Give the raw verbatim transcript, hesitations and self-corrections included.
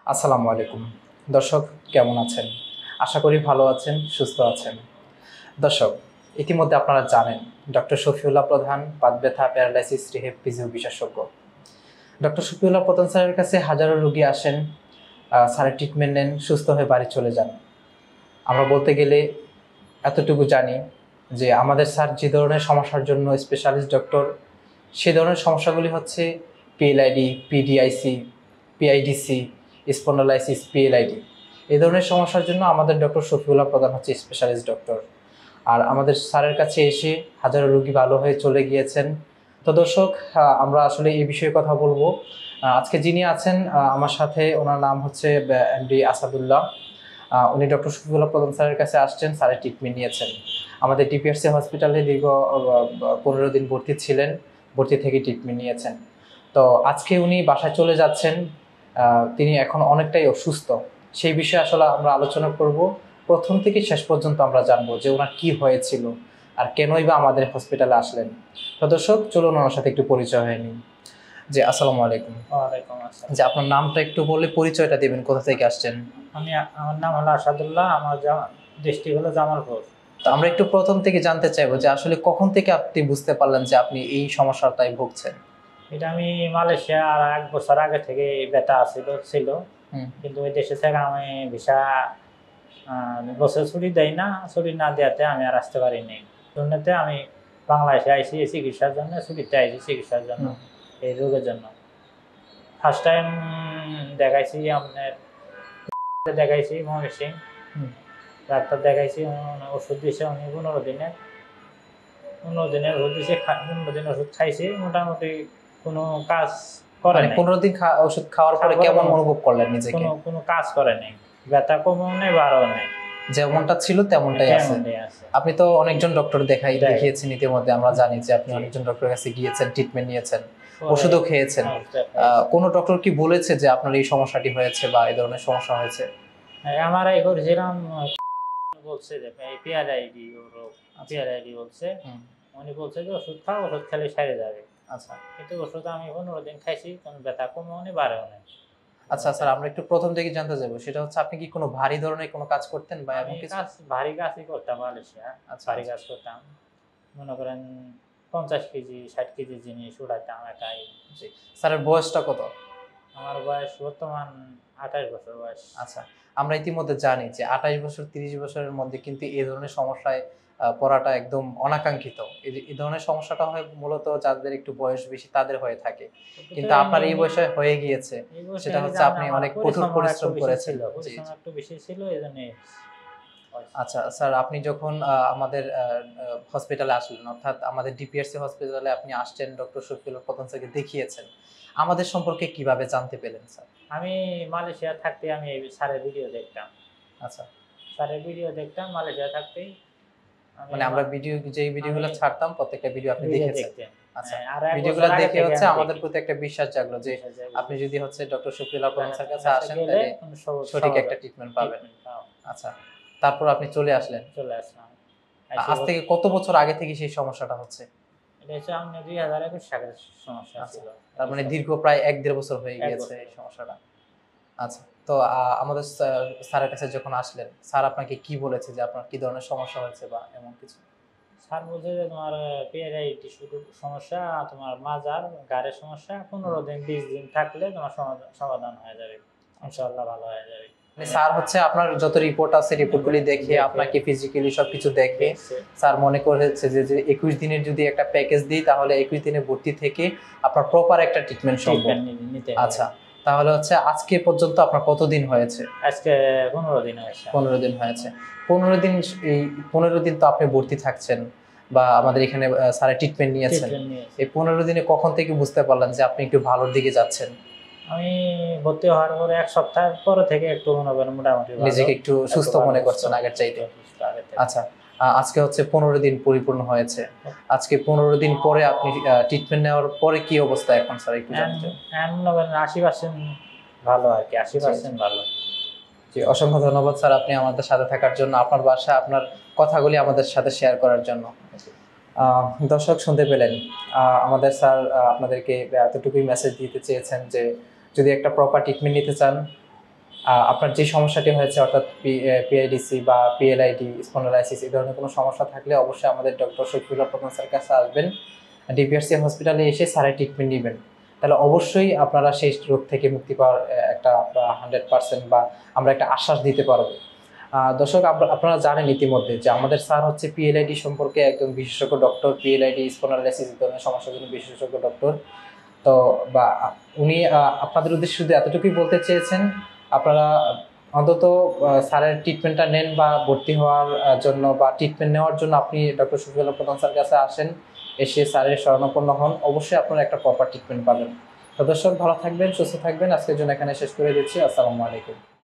আসসালামু আলাইকুম দর্শক, কেমন আছেন? আশা করি ভালো আছেন, সুস্থ আছেন। দর্শক, ইতিমধ্যে আপনারা জানেন ডক্টর শফিউল্লাহ প্রধান বাত ব্যথা, প্যারালাইসিস, রিহেব, ফিজিও বিশেষজ্ঞ। ডক্টর শফিউল্লাহ প্রধান স্যারের কাছে হাজারো রোগী আসেন, স্যারের ট্রিটমেন্ট নেন, সুস্থ হয়ে বাড়ি চলে যান। আমরা বলতে গেলে এতটুকু জানি যে আমাদের স্যার যে ধরনের সমস্যার জন্য স্পেশালিস্ট ডক্টর, সে ধরনের সমস্যাগুলি হচ্ছে PLID, PDIC, PIDC, spondylosis, PLID. এই ধরনের সমস্যার জন্য আমাদের ডক্টর শফিউল্লাহ প্রধান হচ্ছে স্পেশালিস্ট ডক্টর। আর আমাদের স্যারের কাছে এসে হাজারো রোগী ভালো হয়ে চলে গিয়েছেন। তো দর্শক, আমরা আসলে এই বিষয়ে কথা বলবো। আজকে যিনি আছেন আমার সাথে, ওনার নাম হচ্ছে এমডি আসাদুল্লাহ। উনি ডক্টর শফিউল্লাহ প্রধান স্যারের কাছে আসছেন, স্যারের ট্রিটমেন্ট নিয়েছেন। আমাদের ডিপিআরসি হসপিটালে দীর্ঘ পনেরো দিন ভর্তি ছিলেন, ভর্তি থেকে ট্রিটমেন্ট নিয়েছেন। তো আজকে উনি বাসায় চলে যাচ্ছেন। তিনি এখন অনেকটাই অসুস্থ। সেই বিষয়ে আসলে আমরা আলোচনা করব। প্রথম থেকে শেষ পর্যন্ত আমরা জানবো যে ওনার কি হয়েছিল আর কেনই বা আমাদের হসপিটালে আসলেন। তো দর্শক, চলুন ওনার সাথে একটু পরিচয় হয়ে নিই। জি, আসসালামু আলাইকুম। ওয়ালাইকুম আসসালাম। যে আপনার নামটা একটু বললে পরিচয়টা দিবেন, কোথা থেকে আসছেন? আমি আমার নাম হলো আসাদুল্লাহ, আমার ডিস্ট্রিক্ট হলো জামালপুর। তো আমরা একটু প্রথম থেকে জানতে চাইবো যে আসলে কখন থেকে আপনি বুঝতে পারলেন যে আপনি এই সমস্যাটাই ভুগছেন? এটা আমি মালয়েশিয়া আর এক বছর আগে থেকে ব্যথা ছিল ছিল কিন্তু ওই দেশে থেকে আমি ভিসা বছর ছুটি দেয় না, ছুটি না দেওয়াতে আমি আর আসতে পারিনি। জন্যতে আমি বাংলাদেশে আইসি চিকিৎসার জন্য, ছুটিতে আইসি চিকিৎসার জন্য, এই রোগের জন্য। ফার্স্ট টাইম দেখাইছি আপনার দেখাইছি মহেশ সিং ডাক্তার, দেখাইছি, ওষুধ দিয়েছে উনি পনেরো দিনের পনেরো দিনের ওষুধ দিয়েছে। পনেরো দিন ওষুধ খাইছি, মোটামুটি কোনো কাজ করে নাই। পনেরো দিন ওষুধ খাওয়ার পরে কেমন অনুভব করলেন নিজেকে? কোনো কোনো কাজ করে নাই, ব্যথা কমও নেই, বাড়াও নেই, যেমনটা ছিল তেমনটাই আছে। আপনি তো অনেকজন ডক্টর দেখাই দেখিয়েছেন ইতিমধ্যে, আমরা জানি যে আপনি অনেকজন ডক্টরের কাছে গিয়েছেন, ট্রিটমেন্ট নিয়েছেন, ওষুধও খেয়েছেন। কোন ডক্টর কি বলেছে যে আপনার এই সমস্যাটি হয়েছে বা এই ধরনের সমস্যা হয়েছে? আমার এই করেছিলাম, বলছে যে পিআরআইডি রোগ, পিআরআইডি বলছে। উনি বলছে যে ওষুধ খাও, ওষুধ খেলে সেরে যাবে। আচ্ছা, কিন্তু ওষুধ আমি পনেরো দিন খাইছি, কোনো ব্যথা কমেও নেই, বাড়েও নেই। আচ্ছা স্যার, আমরা একটু প্রথম থেকে জানতে যাবো, সেটা হচ্ছে আপনি কি কোনো ভারী ধরনের কোনো কাজ করতেন বা এমন কিছু? ভারী কাজই করতাম মালয়েশিয়া। ভারী কাজ করতাম, মনে করেন পঞ্চাশ কেজি ষাট কেজি জিনিস উঠাইতাম একাই। স্যারের বয়সটা কত? আমার বয়স বর্তমান আঠাশ বছর বয়স। আচ্ছা, আমরা ইতিমধ্যে জানি যে আঠাশ বছর তিরিশ বছরের মধ্যে কিন্তু এই ধরনের সমস্যায় পড়াটা একদম অনাকাঙ্ক্ষিত। এই ধরনের সমস্যাটা হয় মূলত যাদের একটু বয়স বেশি তাদের হয়ে থাকে, কিন্তু আপনার এই বয়সে হয়ে গিয়েছে, সেটা হচ্ছে আপনি অনেক কঠোর পরিশ্রম করেছেন। একটু বেশি ছিল এজন্য। আচ্ছা স্যার, আপনি যখন আমাদের হসপিটালে আসলেন, অর্থাৎ আমাদের ডিপিআরসি হসপিটালে আপনি আসছেন, ডক্টর শফিউল্লাহ প্রধান স্যারকে দেখিয়েছেন, আমাদের সম্পর্কে কিভাবে জানতে পেলেন স্যার? আমি মালয়েশিয়া থাকতে আমি স্যারের ভিডিও দেখতাম। আচ্ছা, স্যারের ভিডিও দেখতাম মালয়েশিয়া থাকতেই। মানে আমরা ভিডিও, যে ভিডিওগুলো ছাড়তাম প্রত্যেকটা ভিডিও আপনি দেখেছেন। আচ্ছা, ভিডিওগুলো দেখে হচ্ছে আমাদের প্রতি একটা বিশ্বাস জাগলো যে আপনি যদি হচ্ছে ডক্টর শফিউল্লাহ প্রধান স্যারের কাছে আসেন তাহলে সঠিক একটা ট্রিটমেন্ট পাবেন। আচ্ছা, তারপর আপনি চলে আসলেন। চলে আসলাম। আজ থেকে কত বছর আগে থেকে সেই সমস্যাটা হচ্ছে? এটা হচ্ছে আমাদের দুই হাজার একুশ সালের সমস্যা ছিল। তার মানে দীর্ঘ প্রায় এক দেড় বছর হয়ে গিয়েছে এই সমস্যাটা। আচ্ছা, তো আমাদের স্যারের কাছে যখন আসলেন, স্যার আপনাকে কি বলেছে যে আপনার কি ধরনের সমস্যা হয়েছে বা এমন কিছু? স্যার বলছে যে তোমার পিআরআইডি সমস্যা, তোমার মাজার গাড়ের সমস্যা, পনেরো দিন বিশ দিন থাকলে তোমার সমাধান হয়ে যাবে, ইনশাআল্লাহ ভালো হয়ে যাবে। স্যার হচ্ছে আপনার যত রিপোর্ট আছে রিপোর্টগুলি দেখে, আপনাকে ফিজিক্যালি সবকিছু দেখে স্যার মনে করেছে যে যে একুশ দিনের যদি একটা প্যাকেজ দিই তাহলে একুশ দিনে ভর্তি থেকে আপনার প্রপার একটা ট্রিটমেন্ট সম্ভব। আচ্ছা, তাহলে হচ্ছে আজকে পর্যন্ত আপনার কতদিন হয়েছে? আজকে পনেরো দিন হয়েছে। পনেরো দিন হয়েছে। পনেরো দিন, এই পনেরো দিন তো আপনি ভর্তি থাকছেন বা আমাদের এখানে স্যারের ট্রিটমেন্ট নিয়েছেন। এই পনেরো দিনে কখন থেকে বুঝতে পারলেন যে আপনি একটু ভালোর দিকে যাচ্ছেন? আমি ভর্তি হওয়ার পরে এক সপ্তাহ পরে থেকে একটু মনে করেন মোটামুটি নিজেকে একটু সুস্থ মনে করছেন আগের চাইতে। আচ্ছা, আজকে হচ্ছে পনেরো দিন পরিপূর্ণ হয়েছে। আজকে পনেরো দিন পরে আপনি ট্রিটমেন্ট নেওয়ার পরে কি অবস্থা এখন স্যার একটু জানতে? মনে করেন আশি পার্সেন্ট ভালো আর কি, আশি পার্সেন্ট ভালো। জি, অসংখ্য ধন্যবাদ স্যার আপনি আমাদের সাথে থাকার জন্য, আপনার বাসা, আপনার কথাগুলি আমাদের সাথে শেয়ার করার জন্য। দর্শক শুনতে পেলেন, আমাদের স্যার আপনাদেরকে এতটুকুই মেসেজ দিতে চেয়েছেন যে যদি একটা প্রপার ট্রিটমেন্ট নিতে চান আহ, আপনার যে সমস্যাটি হয়েছে অর্থাৎ পিআইডিসি বা পিএলআইডি স্পন্ডালাইসিস এই ধরনের কোনো সমস্যা থাকলে অবশ্যই আমাদের ডক্টর শফিউল্লাহ প্রধান স্যারের কাছে আসবেন, ডিপিআরসি হসপিটালে এসে স্যারের ট্রিটমেন্ট নেবেন। তাহলে অবশ্যই আপনারা সেই রোগ থেকে মুক্তি পাওয়ার আহ, একটা হান্ড্রেড পার্সেন্ট বা আমরা একটা আশ্বাস দিতে পারবো। আহ, দর্শক আপ- আপনারা জানেন ইতিমধ্যে যে আমাদের স্যার হচ্ছে পিএলআইডি সম্পর্কে একজন বিশেষজ্ঞ ডক্টর, পিএলআইডি স্পন্ডালাইসিস এই ধরনের সমস্যার জন্য বিশেষজ্ঞ ডক্টর। তো বা উনি আহ, আপনাদের উদ্দেশ্যে শুধু এতটুকুই বলতে চেয়েছেন, আপনারা অন্তত আহ, স্যারের ট্রিটমেন্টটা নেন বা ভর্তি হওয়ার আহ, জন্য বা ট্রিটমেন্ট নেওয়ার জন্য আপনি ডক্টর শফিউল্লাহ প্রধান স্যারের কাছে আসেন, এসে স্যারের শরণাপন্ন হন, অবশ্যই আপনারা একটা প্রপার ট্রিটমেন্ট পাবেন। তো দর্শক ভালো থাকবেন, সুস্থ থাকবেন, আজকের জন্য এখানে শেষ করে দিচ্ছি। আসসালামু আলাইকুম।